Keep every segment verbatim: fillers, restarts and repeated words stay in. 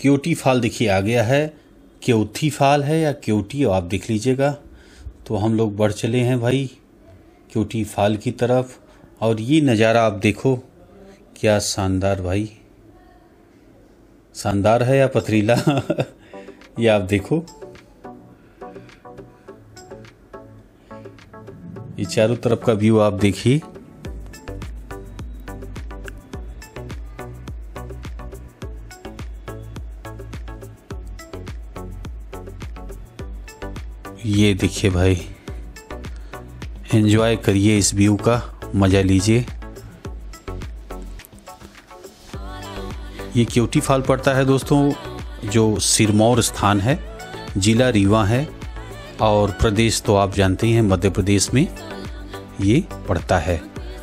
क्योटी फाल देखिए आ गया है। क्योटी फाल है या क्योटी आप देख लीजिएगा। तो हम लोग बढ़ चले हैं भाई क्योटी फाल की तरफ। और ये नज़ारा आप देखो, क्या शानदार भाई, शानदार है या पथरीला ये आप देखो। ये चारों तरफ का व्यू आप देखिए। ये देखिए भाई, एंजॉय करिए इस व्यू का, मज़ा लीजिए। ये क्योटी फाल पड़ता है दोस्तों जो सिरमौर स्थान है, जिला रीवा है और प्रदेश तो आप जानते ही हैं मध्य प्रदेश में ये पड़ता है।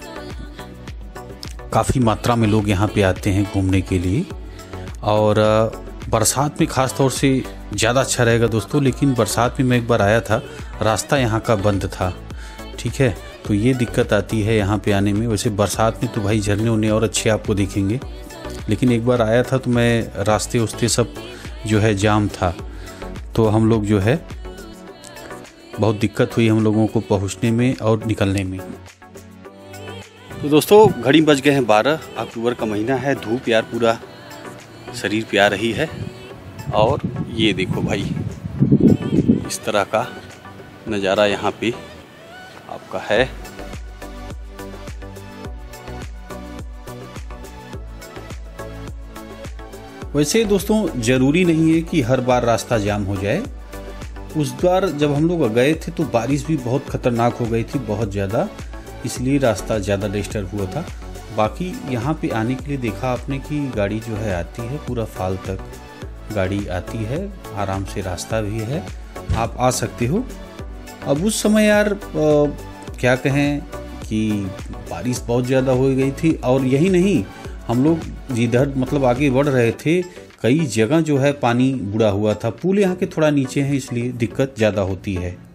काफ़ी मात्रा में लोग यहाँ पे आते हैं घूमने के लिए और बरसात में ख़ास तौर से ज़्यादा अच्छा रहेगा दोस्तों। लेकिन बरसात में मैं एक बार आया था, रास्ता यहाँ का बंद था, ठीक है, तो ये दिक्कत आती है यहाँ पे आने में। वैसे बरसात में तो भाई झरने उन्ने और अच्छे आपको दिखेंगे, लेकिन एक बार आया था तो मैं रास्ते उस्ते सब जो है जाम था, तो हम लोग जो है बहुत दिक्कत हुई हम लोगों को पहुँचने में और निकलने में। तो दोस्तों घड़ी बज गए हैं बारह, अक्टूबर का महीना है, धूप यार पूरा शरीर पे आ रही है। और ये देखो भाई इस तरह का नज़ारा यहाँ पे आपका है। वैसे दोस्तों ज़रूरी नहीं है कि हर बार रास्ता जाम हो जाए। उस बार जब हम लोग गए थे तो बारिश भी बहुत ख़तरनाक हो गई थी, बहुत ज़्यादा, इसलिए रास्ता ज़्यादा डिस्टर्ब हुआ था। बाकी यहाँ पे आने के लिए देखा आपने कि गाड़ी जो है आती है, पूरा फाल तक गाड़ी आती है, आराम से रास्ता भी है, आप आ सकते हो। अब उस समय यार आ, क्या कहें कि बारिश बहुत ज़्यादा हो गई थी। और यही नहीं, हम लोग जिधर मतलब आगे बढ़ रहे थे कई जगह जो है पानी बुढ़ा हुआ था। पुल यहाँ के थोड़ा नीचे हैं इसलिए दिक्कत ज़्यादा होती है।